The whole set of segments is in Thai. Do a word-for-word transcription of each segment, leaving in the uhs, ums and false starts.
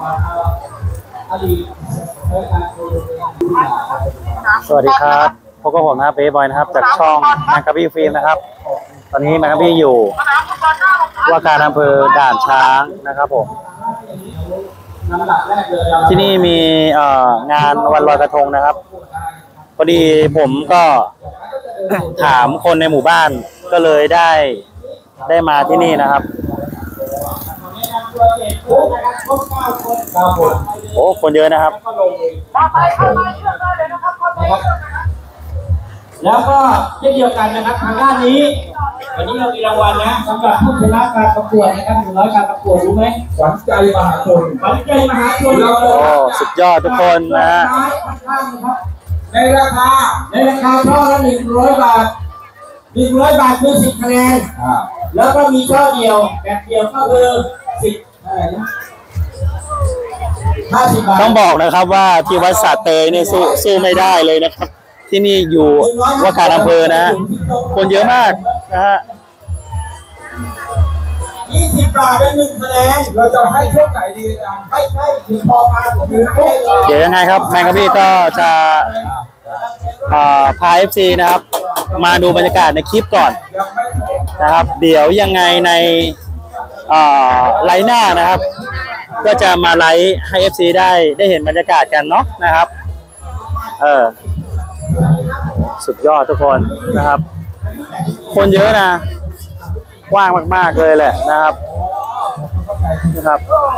สวัสดีครับพบกับผมนะครับเบย์บอยนะครับจากช่องแมงกะบี้ฟิล์มนะครับตอนนี้แมงกะบี้อยู่ว่าการอำเภอด่านช้างนะครับผมที่นี่มีงานวันลอยกระทงนะครับพอดีผมก็ถามคนในหมู่บ้านก็เลยได้ได้มาที่นี่นะครับโอ้คนเยอะนะครับแล้วก็เช่นเดียวกันนะครับทางด้านนี้วันนี้เรามีรางวัลนะสำหรับผู้ชนะการประกวดนะครับหนึ่งร้อยการประกวดรู้ไหมขวัญใจมหาชนขวัญใจมหาชนโอ้สุดยอดทุกคนนะฮะในราคาในราคาช่อละหนึ่งร้อยบาทหนึ่งร้อยบาทคือสิบคะแนนแล้วก็มีช่อเดียวแบบเดียวก็คือสิบอะไรนะห้าสิบบาทต้องบอกนะครับว่าที่วัดสะเตยเนี่ยสู้สู้ไม่ได้เลยนะครับที่นี่อยู่ว่าการอำเภอนะคนเยอะมากนะฮะยี่สิบบาทได้หนึ่งคะแนนเราจะให้ช่วงไหนดีกันให้ให้ถึงพอมาผมดูนะเดี๋ยวยังไงครับแมงกะบี้ก็จะพา เอฟ ซี นะครับมาดูบรรยากาศในคลิปก่อนนะครับเดี๋ยวยังไงในไลฟ์หน้านะครับก็จะมาไลฟ์ให้ เอฟ ซี ได้ได้เห็นบรรยากาศกันเนาะนะครับเออสุดยอดทุกคนนะครับคนเยอะนะกว้างมากๆเลยแหละนะครับนะครับ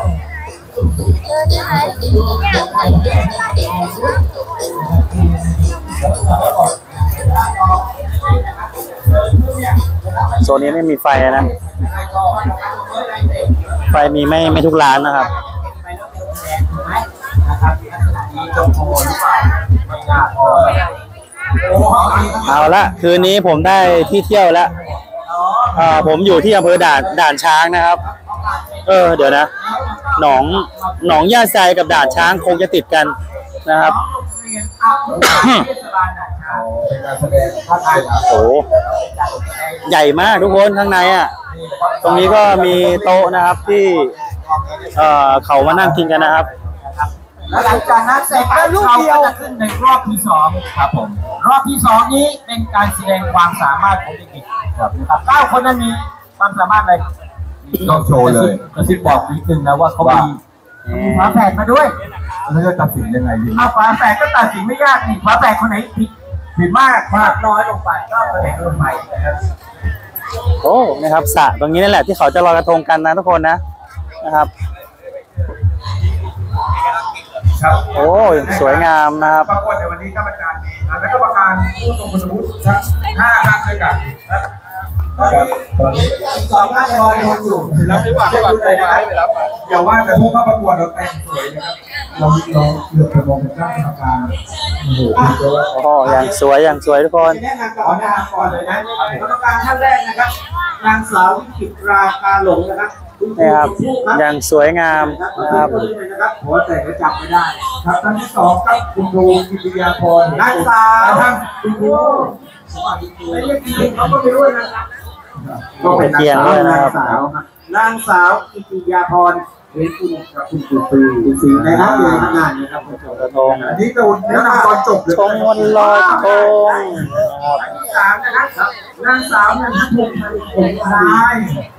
โซนนี้ไม่มีไฟนะไฟมีไม่ไม่ทุกร้านนะครับเอาละคืนนี้ผมได้ที่เที่ยวแล้วอ่าผมอยู่ที่อำเภอด่านด่านช้างนะครับเออเดี๋ยวนะหนองหนองย่าไซกับด่านช้างคงจะติดกันนะครับโอ้ใหญ่มากทุกคนข้างในอ่ะตรงนี้ก็มีโต๊ะนะครับที่เอ่อเขามานั่งกินกันนะครับแล้วหลังจากนั้นเสร็จแล้วเราก็จะขึ้นในรอบที่สองครับผมรอบที่สองนี้เป็นการแสดงความสามารถของเด็กๆครับเก้าคนนั้นมีความสามารถอะไรต้องโชว์เลยกระซิบบอกนิดนึงนะว่าเขามีฝาแฝดมาด้วยแล้วจะตัดสินยังไงดีถ้าฝาแฝดก็ตัดสินไม่ยากนี่ฝาแฝดคนไหนผิดผิดมากมากน้อยลงไปก็แสดงลงไปนะครับโอ้นะครับสระตรงนี้นั่นแหละที่เขาจะลอยกระทงกันนะทุกคนนะนะครับโอ้สวยงามนะครับประกวดในวันนี้กรรมการมีและกรรมการผู้ทรงคุณวุฒิทั้งห้าท่านด้วยกันสองท่านรออยู่แล้วไม่ว่าไม่ว่าใครมาให้ไปรับอย่าว่าแต่ผู้เข้าประกวดเราแต่งสวยนะครับเราเราเลือกประมงเป็นท่านกรรมการโอ้โหอย่างสวยอย่างสวยทุกคนแนะนำก่อนนะก่อนเลยนะกรรมการท่านแรกนะครับนางสาววิจิตราคาหลงนะครับนี่ครับอย่างสวยงามนะครับหัวแต่ก็จำไม่ได้ครับท่านที่สองครับคุณครูกิติยาพรนางสาวท่านคุณครูไม่เรียกจริงเขาก็ไม่รู้นะครับก็เป็นเกียรติด้วยนะครับนางสาวกิติยาพรเฮ้ยคุณกับคุณครูปีคุณสีนะครับเรียนงานนะครับกระทงอันนี้โดนแนะนำตอนจบเลยชงวันลอยกระทงอันที่สามนะครับนางสาวนันทพงศ์ผมชาย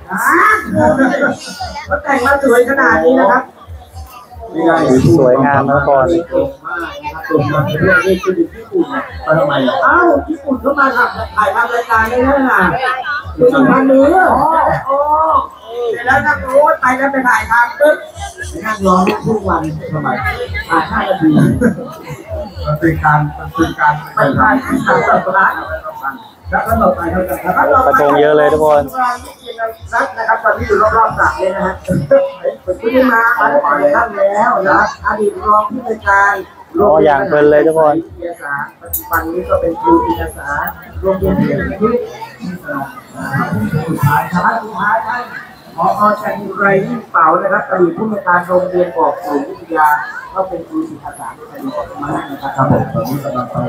เขาแต่งมาสวยขนาดนี้นะครับสวยงามทุกคนตรงมาเรื่องนี้คือญี่ปุ่นมาทำไมอ้าวญี่ปุ่นเขามาทำถ่ายทำรายการได้แน่น่ะคือทำเนื้อโอ้แล้วถ้ารู้ไปแล้วไปถ่ายทำปึ๊บนั่งร้องทุกวันทำไมถ่ายห้านาทีมันเป็นการมันเป็นการไปถ่ายที่ทำแบบนั้นแล้วก็ต่อไปเขาจะกระทงเยอะเลยทุกคนนะครับตอนนี้อยู่รอบๆสระเลยนะฮะคุณที่มาอดีตท่านแล้วนะอดีตรองผู้จัดการโอ้อย่างเพลินเลยทุกคนปัจจุบันนี้ก็เป็นครูวิทยาศาสตร์โรงเรียนที่ที่สุดท้ายท้ายสุดท้ายท่านหมอชัยไรยิ่งเป่านะครับอดีตผู้จัดการโรงเรียนบอกครูวิทยาก็เป็นครูวิทยาศาสตร์ในอดีตมานะครับผมตอนนี้กำลังไป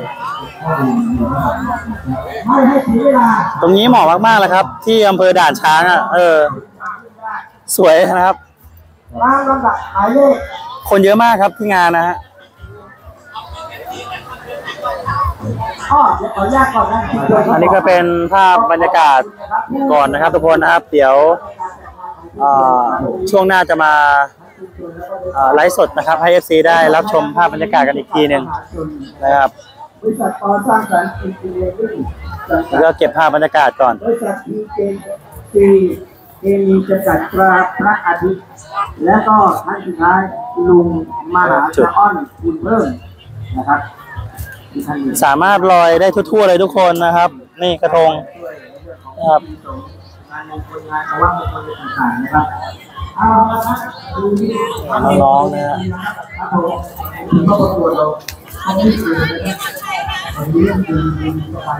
ไม่ให้เสียเวลาตรงนี้เหมาะมากๆเลยครับที่อำเภอด่านช้างอ่ะเออสวยนะครับตามลำดับหมายเลขคนเยอะมากครับที่งานนะฮะอ๋อเดี๋ยวขออนุญาตก่อนนะอันนี้ก็เป็นภาพบรรยากาศก่อนนะครับทุกคนนะครับ เดี๋ยวช่วงหน้าจะมาไลฟ์สดนะครับให้ เอฟ ซี ได้รับชมภาพบรรยากาศกันอีกทีหนึ่งนะครับบริษัทก่อสร้างสรรค์อินทีเรียริ่งแล้วก็เก็บภาพบรรยากาศก่อนบริษัททีเจซีเคมีจำกัดตราพระอาทิตย์และก็ท่านสุดท้ายลุงมหาชาอ้อนคุณเพิ่มนะครับสามารถลอยได้ทั่วๆเลยทุกคนนะครับ นี่กระทงนะครับงานมงคลงานแต่ว่ามงคลต่างๆนะครับเอาละครับดูที่น้องๆนะฮะครับผมถึงเข้าประกวดเราอันนี้คือวันนี้เรื่องดีดีสบาย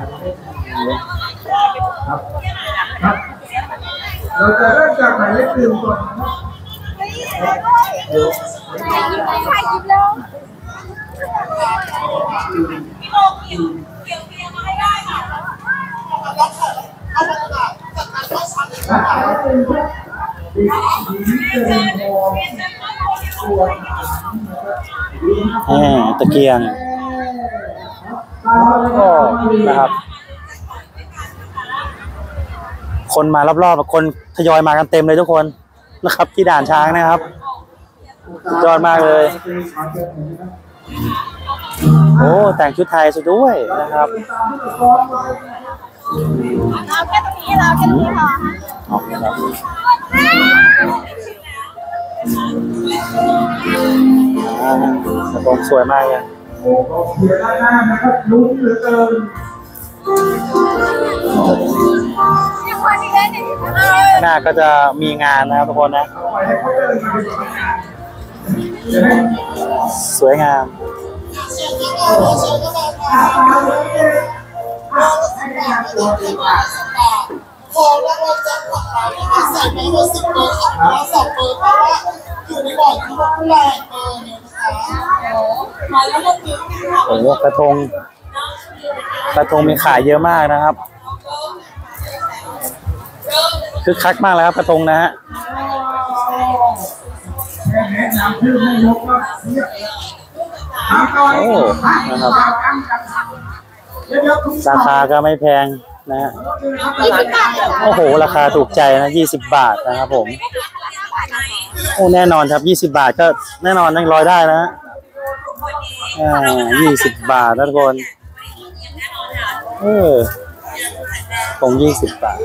ครับครับเราจะเริ่มจากหมายเลขหนึ่งก่อนนะครับอ่าตะเกียงก็นะครับ คนมารอบๆคนทยอยมากันเต็มเลยทุกคนนะครับ ที่ด่านช้างนะครับสุดยอดมากเลย โอ้แต่งชุดไทยซะด้วยนะครับเราแค่ตรงนี้เราแค่ตรงนี้พอออกครับอ่ากระโปรงสวยมากเลยโอ้โหเสียด้านหน้านะครับลุ้นเหลือเกินยังวันนี้ได้หนึ่งข้างหน้าก็จะมีงานนะครับทุกคนนะปล่อยให้เขาเดินมาดีกว่าจะได้สวยงามอ่าตามเลยอ่ะให้งานตัวดีกว่าของรางวัลแจ็คพอตเราเนี่ยใส่ไปเลยสิบเบอร์ออกมาสองเบอร์เพราะว่าอยู่ในบอร์ดที่ว่าแปดเบอร์เนี่ยนะคะมาแล้วก็คือโอ้โหกระทงกระทงมีขายเยอะมากนะครับคึกคักมากแล้วครับกระทงนะฮะแค่แนะนำชื่อไม่ยกก็เรียบถามก่อนโอ้นะครับเดี๋ยวๆคุณราคาก็ไม่แพงนะฮะยี่สิบบาทเหรอโอ้โหราคาถูกใจนะยี่สิบบาทนะครับผมโอ้แน่นอนครับยี่สิบบาทก็แน่นอนยังร้อยได้นะฮะอ่ายี่สิบบาทนะทุกคนเออตรงยี่สิบบาท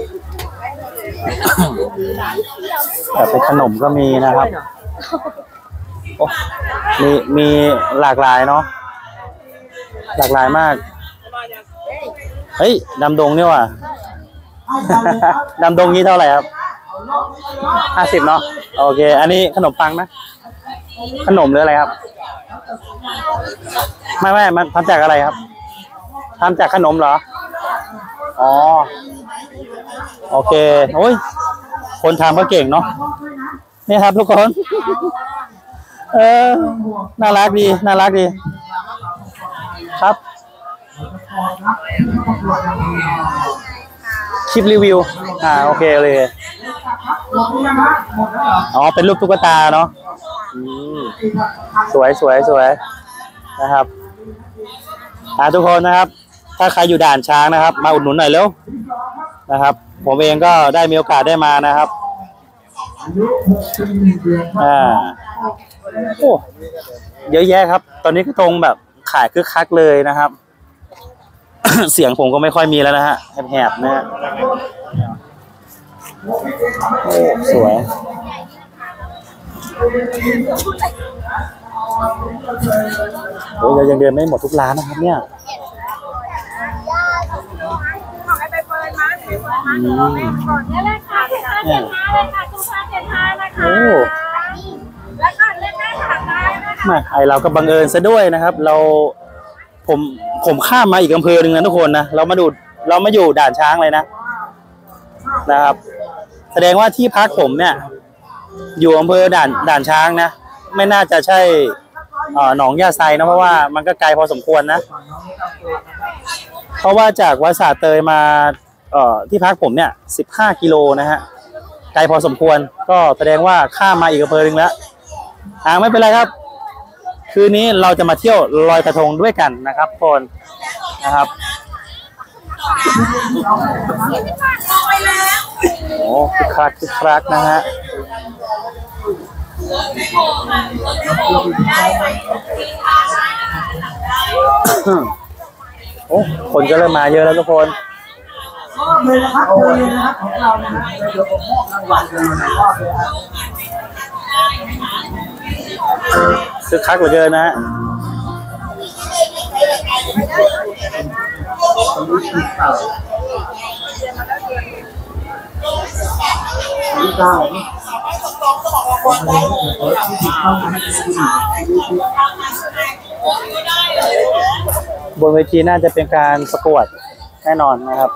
แต่เป็นขนมก็มีนะครับโอ้มีมีหลากหลายเนาะหลากหลายมากเฮ้ยดำดงนี่ว่ะ ดำดงนี้เท่าไหร่ครับห้าสิบเนาะโอเค อันนี้ขนมปังนะขนมหรืออะไรครับไม่ไม่มันทำจากอะไรครับทำจากขนมเหรออ๋อโอเคโอ้ยคนทำก็เก่งเนาะนี่ครับทุกคน เออน่ารักดีน่ารักดีครับคลิปรีวิวอ่าโอเคเลยหมดยังฮะหมดแล้วเหรออ๋อเป็นรูปตุ๊กตาเนาะอืมสวยสวยสวยนะครับอ่าทุกคนนะครับ ถ้าใครอยู่ด่านช้างนะครับ มาอุดหนุนหน่อยเร็วนะครับ ผมเองก็ได้มีโอกาสได้มานะครับอายุหกปีหนึ่งเดือนอ่าโอ้เยอะแยะครับ ตอนนี้กระทงแบบขายคึกคักเลยนะครับ เสียงผมก็ไม่ค่อยมีแล้วนะฮะแหบๆนะฮะโอ้สวยโอ้ยเรายังเดินไม่หมดทุกร้านนะครับเนี่ยของไอ้ใบเฟิร์นมาใบเฟิร์นมาเดี๋ยวเราแม่ก่อนเนี่ยเลยค่ะเจ็ดห้าเจ็ดห้าเลยค่ะทุกท่านเจ็ดห้านะคะโอ้แล้วก็เล่นได้ถามได้นะคะมาไอเราก็บังเอิญซะด้วยนะครับ เราผมผมข้ามมาอีกอำเภอหนึ่งนะทุกคนนะเรามาดูเรามาอยู่ด่านช้างเลยนะนะครับ แสดงว่าที่พักผมเนี่ย อยู่อำเภอด่านด่านช้างนะไม่น่าจะใช่เอ่อหนองยาไซนะเพราะว่ามันก็ไกลพอสมควรนะ เพราะว่าจากวัดสาเตยมาเอ่อที่พักผมเนี่ยสิบห้ากิโลนะฮะไกลพอสมควรก็แสดงว่าข้ามมาอีกอำเภอหนึ่งแล้วอ่าไม่เป็นไรครับคืนนี้เราจะมาเที่ยวลอยกระทงด้วยกันนะครับทุกคนนะครับโอ้คึกคักคึกคักนะฮะโอ้คนก็เริ่มมาเยอะแล้วทุกคนเลยนะครับเลยนะครับของเรานะฮะเดี๋ยวผมมอบรางวัลเลยนะมอบเลยครับคึกคักกว่าเดิมนะฮะบนเวทีน่าจะเป็นการประกวดแน่นอนนะครับ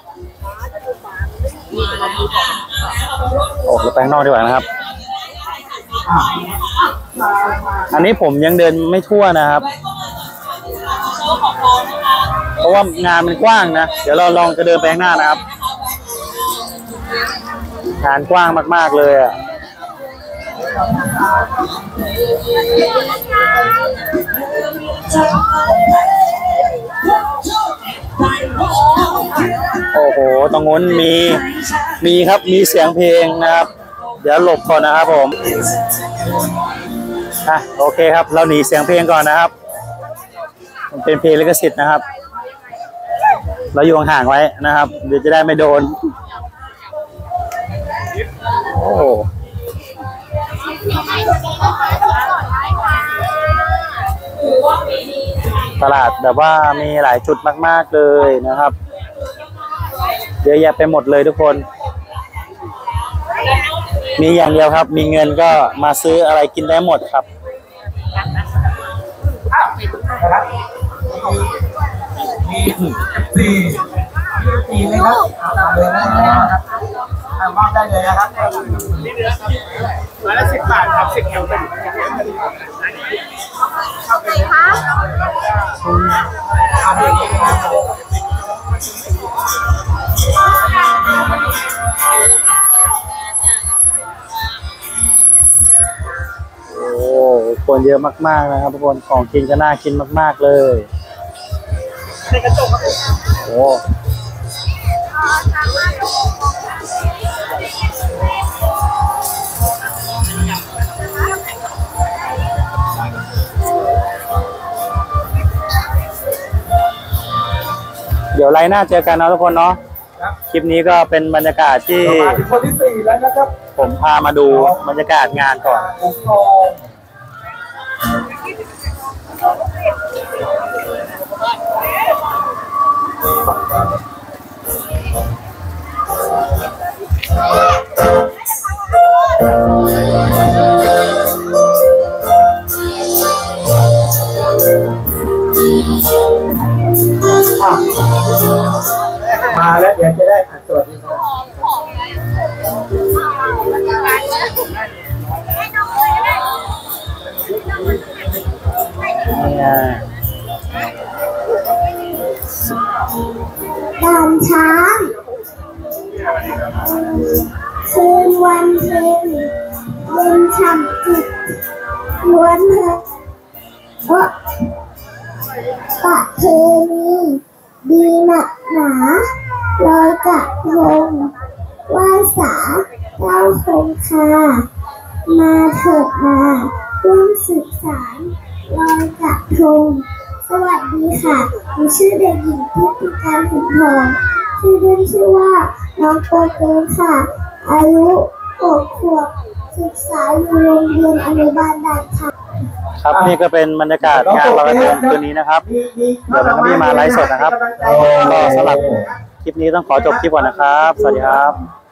โอ้เราไปข้างนอกดีกว่านะครับอันนี้ผมยังเดินไม่ทั่วนะครับเพราะว่างานมันกว้างนะเดี๋ยวเราลองจะเดินไปข้างหน้านะครับงานกว้างมากๆเลยอ่ะโอ้โหตรงนู้นมีมีครับมีเสียงเพลงนะครับเดี๋ยวหลบก่อนนะครับผมอ่ะโอเคครับเราหนีเสียงเพลงก่อนนะครับมันเป็นเพลงลิขสิทธิ์นะครับเราอยู่ห่างๆไว้นะครับเดี๋ยวจะได้ไม่โดนโอ้ตลาดแบบว่ามีหลายจุดมากๆเลยนะครับเยอะแยะไปหมดเลยทุกคนมีอย่างเดียวครับมีเงินก็มาซื้ออะไรกินได้หมดครับมีสี่สี่เลยครับเอาเลยนะครับมอบได้เลยนะครับร้อยละสิบบาทครับสิบแถวเป็นโอ้คนเยอะมากๆนะครับทุกคนของกินก็น่ากินมากๆเลยโอ้เดี๋ยวไลน์หน้าเจอกันนะทุกคนเนาะคลิปนี้ก็เป็นบรรยากาศที่คนที่สี่แล้วนะครับผมพามาดูบรรยากาศงานก่อนมาแล้วเดี๋ยวจะได้สวัสดีครับด่านช้างคืนวันเพ็ญเย็นฉ่ำจิตล้วนเธอเพราะประเพณีดีหนักหนาลอยกระทงไหว้สาเจ้าคงคามาเถิดมาร่วมสืบสานลอยกระทงสวัสดีค่ะหนูชื่อเด็กหญิงทิพย์การขุนทองชื่อเล่นชื่อว่าน้องโปเกนค่ะอายุหกขวบศึกษาอยู่โรงเรียนอนุบาลด่านช้างครับนี่ก็เป็นบรรยากาศงานลอยกระทงคืนนี้นะครับเดี๋ยวเราพี่มาไลฟ์สดนะครับก็สำหรับคลิปนี้ต้องขอจบคลิปก่อนนะครับสวัสดีครับ